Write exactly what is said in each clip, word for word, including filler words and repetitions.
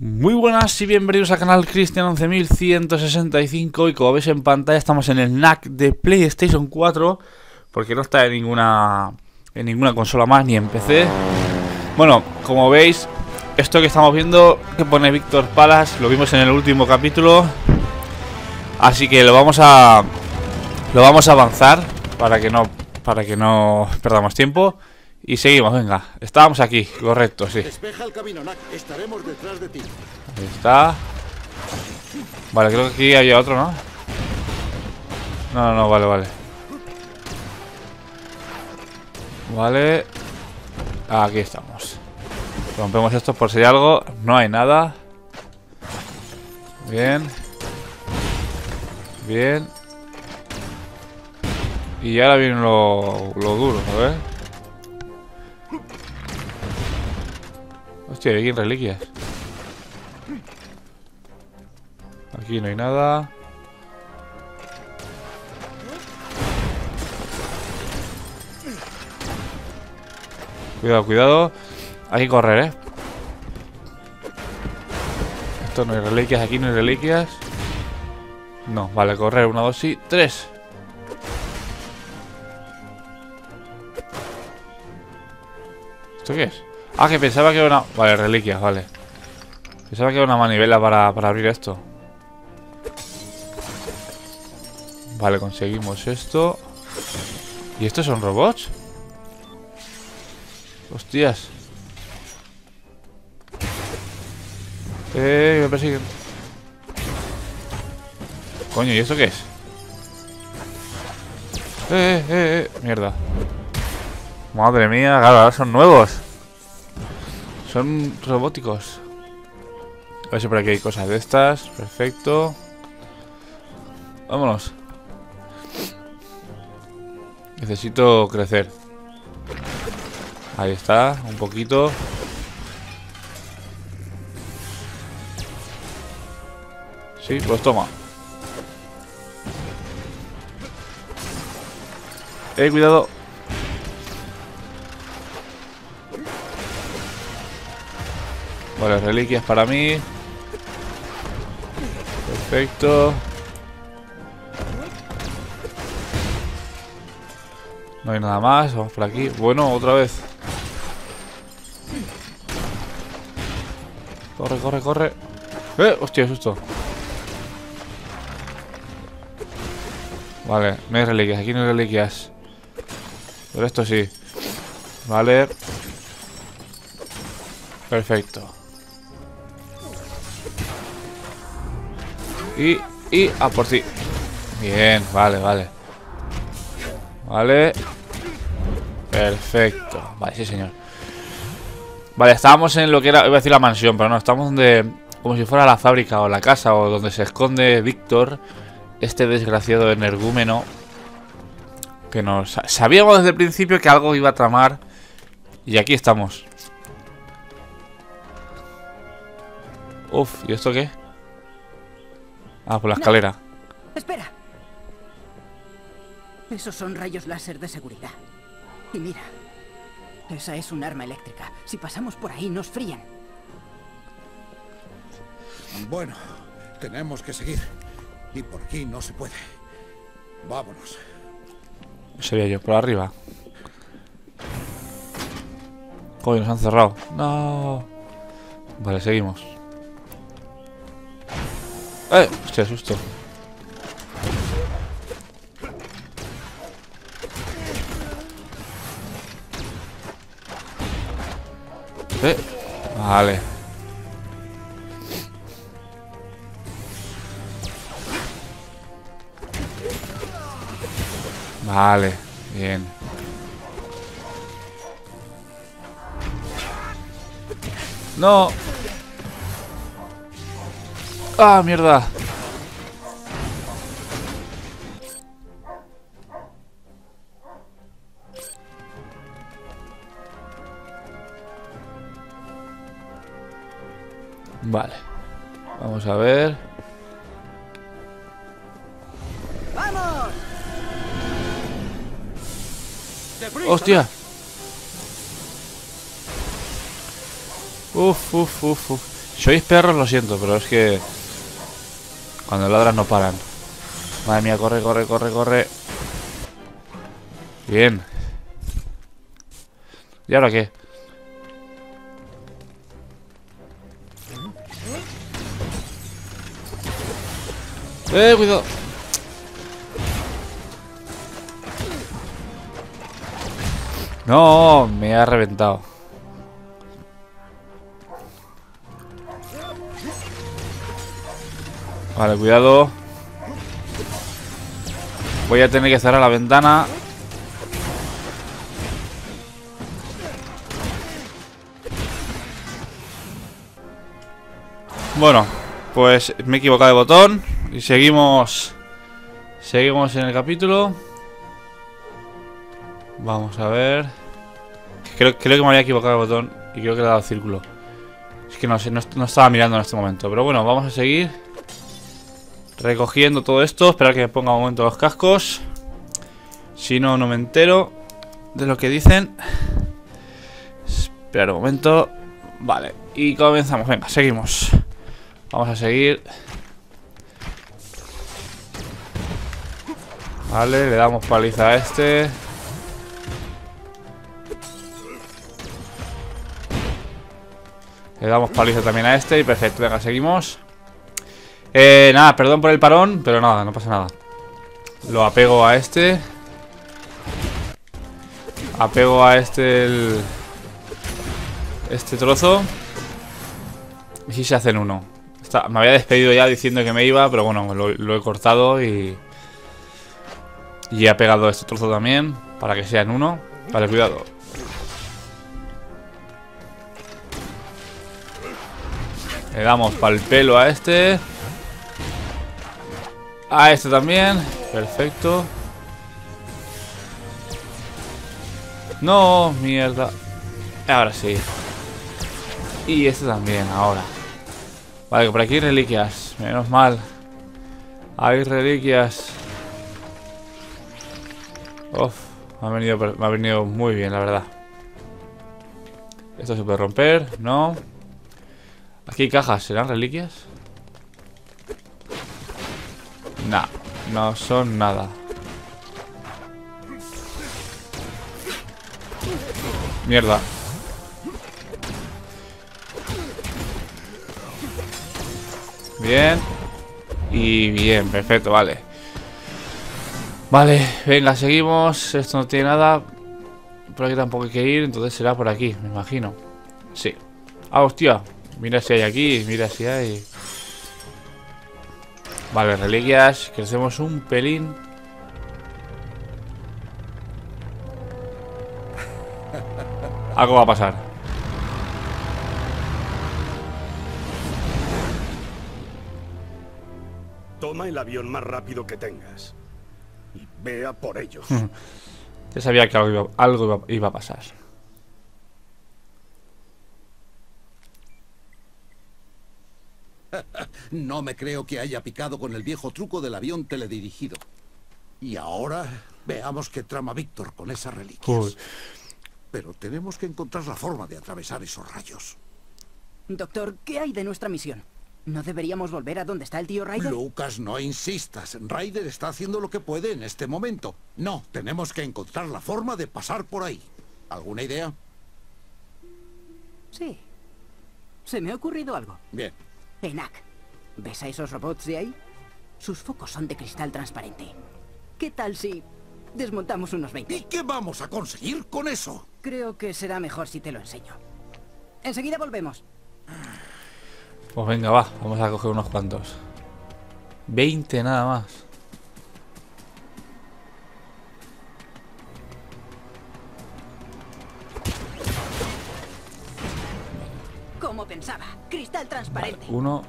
Muy buenas y bienvenidos al canal Cristian once mil ciento sesenta y cinco. Y como veis en pantalla estamos en el N A C de PlayStation cuatro, porque no está en ninguna en ninguna consola más, ni en P C. Bueno, como veis, esto que estamos viendo que pone Victor Palace lo vimos en el último capítulo, así que lo vamos a lo vamos a avanzar para que no para que no perdamos tiempo. Y seguimos, venga. Estábamos aquí, correcto, sí. Despeja el camino, Nak. Estaremos detrás de ti. Ahí está. Vale, creo que aquí había otro, ¿no? No, no, no, vale, vale. Vale. Aquí estamos. Rompemos esto por si hay algo. No hay nada. Bien. Bien. Y ahora viene lo, lo duro, a ver. Hostia, hay reliquias. Aquí no hay nada. Cuidado, cuidado. Hay que correr, eh. Esto no hay reliquias, aquí no hay reliquias. No, vale, correr. Una, dos y tres. ¿Esto qué es? Ah, que pensaba que era una... Vale, reliquias, vale. Pensaba que era una manivela para, para abrir esto. Vale, conseguimos esto. ¿Y estos son robots? Hostias. Eh, me persiguen. Coño, ¿y esto qué es? Eh, eh, eh, mierda. Madre mía, claro, ahora son nuevos. Son robóticos. A ver si por aquí hay cosas de estas. Perfecto. Vámonos. Necesito crecer. Ahí está, un poquito. Sí, pues toma. Eh, cuidado. Vale, reliquias para mí. Perfecto. No hay nada más. Vamos por aquí. Bueno, otra vez. Corre, corre, corre. Eh, hostia, susto. Vale, no hay reliquias. Aquí no hay reliquias. Pero esto sí. Vale. Perfecto. Y, y, a por ti. Bien, vale, vale. Vale. Perfecto. Vale, sí, señor. Vale, estábamos en lo que era, iba a decir la mansión, pero no, estamos donde, como si fuera la fábrica o la casa o donde se esconde Víctor, este desgraciado energúmeno, que nos sabíamos desde el principio que algo iba a tramar. Y aquí estamos. Uf, ¿y esto qué? Ah, por la escalera. No, espera. Esos son rayos láser de seguridad. Y mira, esa es un arma eléctrica. Si pasamos por ahí nos frían. Bueno, tenemos que seguir. Y por aquí no se puede. Vámonos. Sería yo, por arriba. Coño, nos han cerrado. No. Vale, seguimos. Eh, hostia, susto. Eh, vale. Vale, bien. No. Ah, mierda. Vale. Vamos a ver. ¡Vamos! ¡Hostia! Uf, uf, uf, uf. Si sois perros, lo siento, pero es que cuando ladran no paran. Madre mía, corre, corre, corre, corre. Bien. ¿Y ahora qué? Eh, cuidado. No, me ha reventado. Vale, cuidado. Voy a tener que cerrar la ventana. Bueno, pues me he equivocado de botón. Y seguimos. Seguimos en el capítulo. Vamos a ver. Creo, creo que me había equivocado de botón. Y creo que le he dado círculo. Es que no sé, no, no estaba mirando en este momento. Pero bueno, vamos a seguir recogiendo todo esto. Esperar que me ponga un momento los cascos. Si no, no me entero de lo que dicen. Esperar un momento. Vale, y comenzamos. Venga, seguimos. Vamos a seguir. Vale, le damos paliza a este. Le damos paliza también a este y perfecto. Venga, seguimos. Eh, nada, perdón por el parón, pero nada, no pasa nada. Lo apego a este. Apego a este el... Este trozo. Y si se hacen uno. Está, me había despedido ya diciendo que me iba, pero bueno, lo, lo he cortado y... Y he pegado este trozo también para que sean uno. Vale, cuidado. Le damos pa'l pelo a este. A este también. Perfecto. No, mierda. Ahora sí. Y este también, ahora. Vale, que por aquí hay reliquias. Menos mal. Hay reliquias. Uf, me ha venido, me ha venido muy bien, la verdad. Esto se puede romper, ¿no? Aquí hay cajas, ¿serán reliquias? Nah, no son nada. Mierda. Bien. Y bien, perfecto, vale. Vale, venga, seguimos. Esto no tiene nada. Por aquí tampoco hay que ir, entonces será por aquí, me imagino. Sí. Ah, hostia. Mira si hay aquí, mira si hay. Vale, reliquias. Crecemos un pelín. Algo va a pasar. Toma el avión más rápido que tengas y vea por ellos. Ya sabía que algo iba, algo iba, iba a pasar. No me creo que haya picado con el viejo truco del avión teledirigido. Y ahora veamos qué trama Víctor con esas reliquias. Uy. Pero tenemos que encontrar la forma de atravesar esos rayos. Doctor, ¿qué hay de nuestra misión? ¿No deberíamos volver a donde está el tío Ryder? Lucas, no insistas. Ryder está haciendo lo que puede en este momento. No, tenemos que encontrar la forma de pasar por ahí. ¿Alguna idea? Sí. Se me ha ocurrido algo. Bien. Enak, ¿ves a esos robots de ahí? Sus focos son de cristal transparente. ¿Qué tal si desmontamos unos veinte? ¿Y qué vamos a conseguir con eso? Creo que será mejor si te lo enseño. Enseguida volvemos. Pues venga, va, vamos a coger unos cuantos. veinte nada más. Como pensaba, cristal transparente. Vale, uno.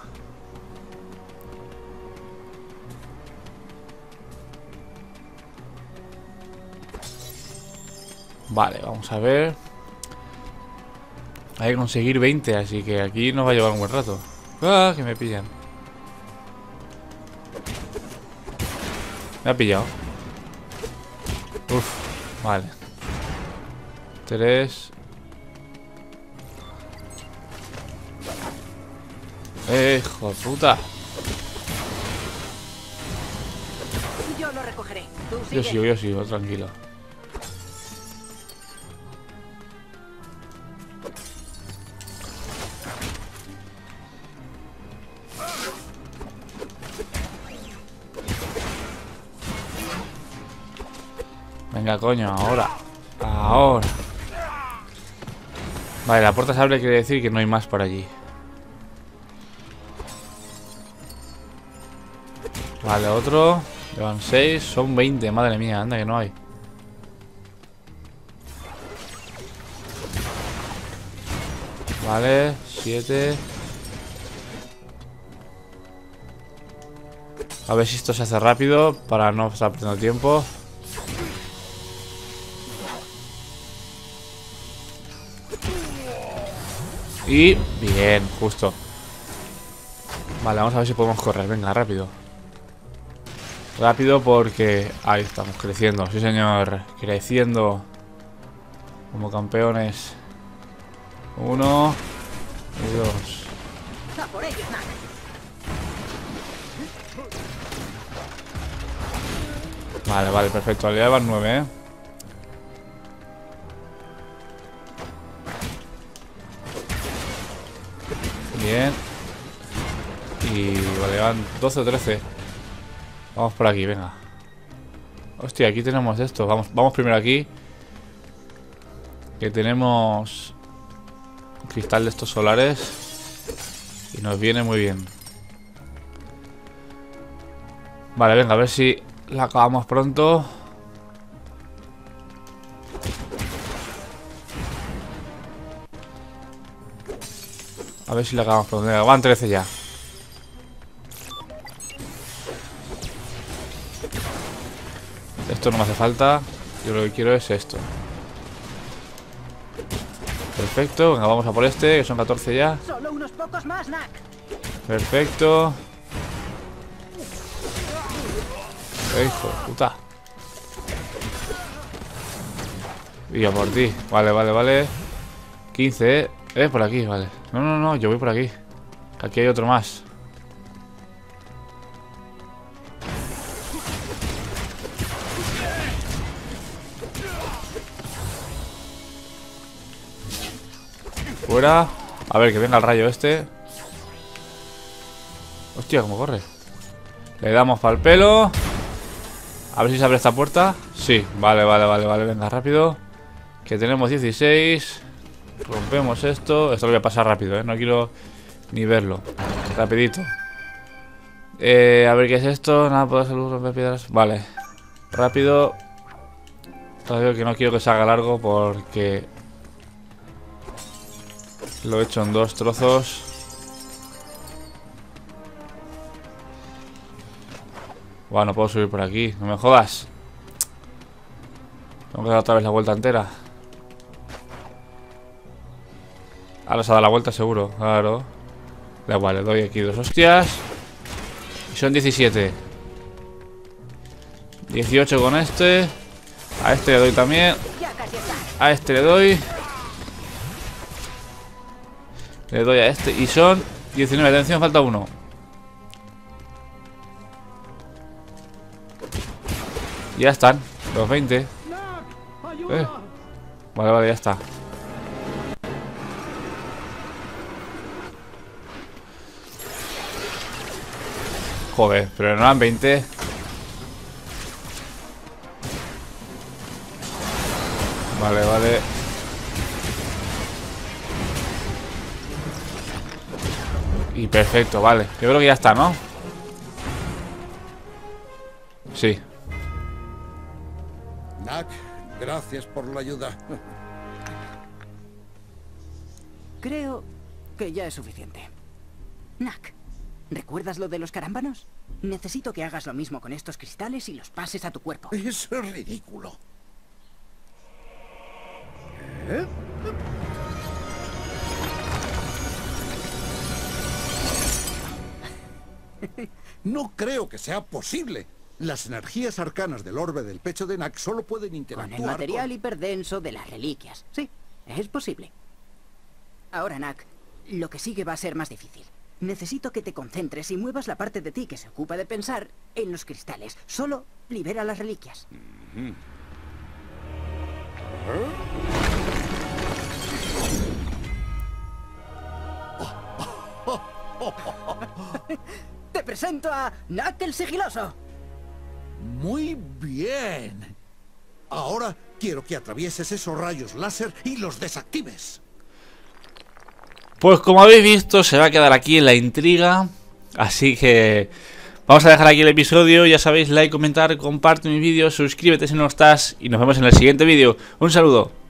Vale, vamos a ver. Hay que conseguir veinte, así que aquí nos va a llevar un buen rato. ¡Ah! Que me pillan. Me ha pillado. Uf, vale. Tres. Eh, hijo de puta. Yo lo recogeré. Tú sigue. Yo sigo, yo sigo, tranquilo. Venga, coño, ahora. Ahora. Vale, la puerta se abre, quiere decir que no hay más por allí. Vale, otro. Llevan seis, son veinte, madre mía, anda que no hay. Vale, siete. A ver si esto se hace rápido para no estar perdiendo tiempo. Y bien, justo. Vale, vamos a ver si podemos correr. Venga, rápido. Rápido porque... Ahí estamos, creciendo. Sí, señor. Creciendo. Como campeones. Uno. Y dos. ¡A por ellos, Nak! Vale, vale, perfecto. Le llevan nueve, ¿eh? Bien. Y vale, van doce o trece. Vamos por aquí, venga. Hostia, aquí tenemos esto. Vamos, vamos primero aquí. Que tenemos un cristal de estos solares. Y nos viene muy bien. Vale, venga, a ver si la acabamos pronto. A ver si la acabamos pronto. Venga, van trece ya. Esto no me hace falta. Yo lo que quiero es esto. Perfecto, venga, vamos a por este, que son catorce ya. Solo unos pocos más, Nak. Perfecto. Eh, hijo de puta. Y a por ti. Vale, vale, vale. quince, eh. Eh, por aquí, vale. No, no, no, yo voy por aquí. Aquí hay otro más. Fuera. A ver, que venga el rayo este. Hostia, cómo corre. Le damos para el pelo. A ver si se abre esta puerta. Sí, vale, vale, vale, vale. Venga, rápido. Que tenemos dieciséis. Rompemos esto. Esto lo voy a pasar rápido, ¿eh? No quiero ni verlo. Rapidito. Eh, a ver qué es esto. Nada, puedo hacer luz, romper piedras. Vale. Rápido. Rápido, que no quiero que se haga largo porque... Lo he hecho en dos trozos. Bueno, no puedo subir por aquí. No me jodas. Tengo que dar otra vez la vuelta entera. Ahora se ha dado la vuelta seguro. Claro. Da igual, le doy aquí dos hostias. Y son diecisiete. dieciocho con este. A este le doy también. A este le doy. Le doy a este. Y son diecinueve. Atención, falta uno. Ya están. Los veinte. Eh. Vale, vale, ya está. Joder, pero no eran veinte. Vale, vale. Y perfecto, vale. Yo creo que ya está, ¿no? Sí. Nak, gracias por la ayuda. Creo que ya es suficiente. Nak, ¿recuerdas lo de los carámbanos? Necesito que hagas lo mismo con estos cristales y los pases a tu cuerpo. Eso es ridículo. ¿Eh? No creo que sea posible. Las energías arcanas del orbe del pecho de Nak solo pueden Con interactuar el material con... hiperdenso de las reliquias. Sí, es posible. Ahora, Nak, lo que sigue va a ser más difícil. Necesito que te concentres y muevas la parte de ti que se ocupa de pensar en los cristales. Solo libera las reliquias. Te presento a Knack el Sigiloso. Muy bien. Ahora quiero que atravieses esos rayos láser y los desactives. Pues como habéis visto, se va a quedar aquí en la intriga. Así que vamos a dejar aquí el episodio. Ya sabéis, like, comentar, comparte mi vídeo, suscríbete si no estás. Y nos vemos en el siguiente vídeo. Un saludo.